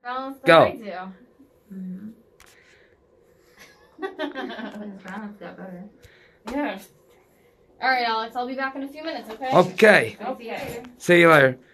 Balance the Go. way to. Mm-hmm. His balance got better. Yeah. All right, Alex. I'll be back in a few minutes. Okay. Okay. Okay. See you later.